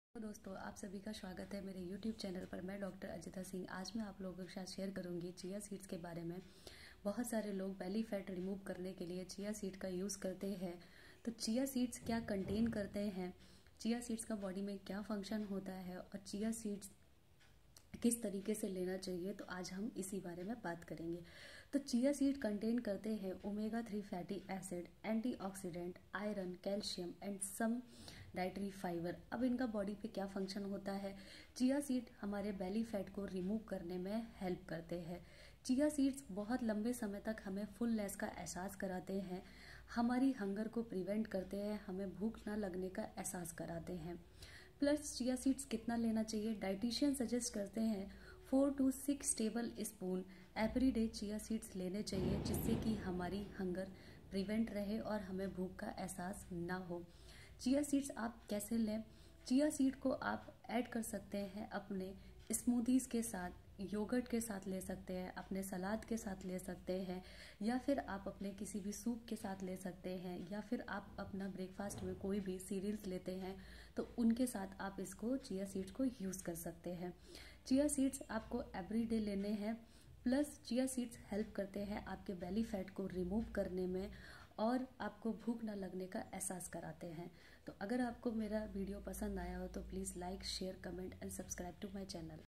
तो दोस्तों, आप सभी का स्वागत है मेरे YouTube चैनल पर। मैं डॉक्टर अजिता सिंह। आज मैं आप लोगों के साथ शेयर करूंगी चिया सीड्स के बारे में। बहुत सारे लोग बेली फैट रिमूव करने के लिए चिया सीड का यूज़ करते हैं। तो चिया सीड्स क्या कंटेन करते हैं, चिया सीड्स का बॉडी में क्या फंक्शन होता है और चिया सीड्स किस तरीके से लेना चाहिए, तो आज हम इसी बारे में बात करेंगे। तो चिया सीड कंटेन करते हैं omega 3 fatty acid, antioxidant, iron, calcium and some dietary fibre. अब इनका बॉडी पे क्या फंक्शन होता है? चिया सीड हमारे बेली फैट को रिमूव करने में हेल्प करते हैं। चिया सीड्स बहुत लंबे समय तक हमें फुलनेस का एहसास कराते हैं, हमारी हंगर को प्रिवेंट करते हैं, हमें भूख ना लगने का एहसास कराते हैं। प्लस चिया सीड्स कितना लेना चाहिए? डाइटिशियन सजेस्ट करते हैं 4 to 6 table spoon every day chia seeds लेने चाहिए, जिससे कि हमारी हंगर प्रिवेंट रहे और हमें भूख का एहसास ना हो। चिया सीड्स आप कैसे लें? चिया सीड को आप ऐड कर सकते हैं अपने स्मूदीज के साथ, योगर्ट के साथ ले सकते हैं, अपने सलाद के साथ ले सकते हैं, या फिर आप अपने किसी भी सूप के साथ ले सकते हैं, या फिर आप अपना ब्रेकफास्ट में कोई भी सीरियल्स लेते हैं तो उनके साथ आप इसको चिया सीड्स को यूज़ कर सकते हैं। चिया सीड्स आपको एवरी डे लेने हैं। प्लस चिया सीड्स हेल्प करते हैं आपके बेली फैट को रिमूव करने में और आपको भूख न लगने का एहसास कराते हैं। तो अगर आपको मेरा वीडियो पसंद आया हो तो please like, share, comment and subscribe to my channel.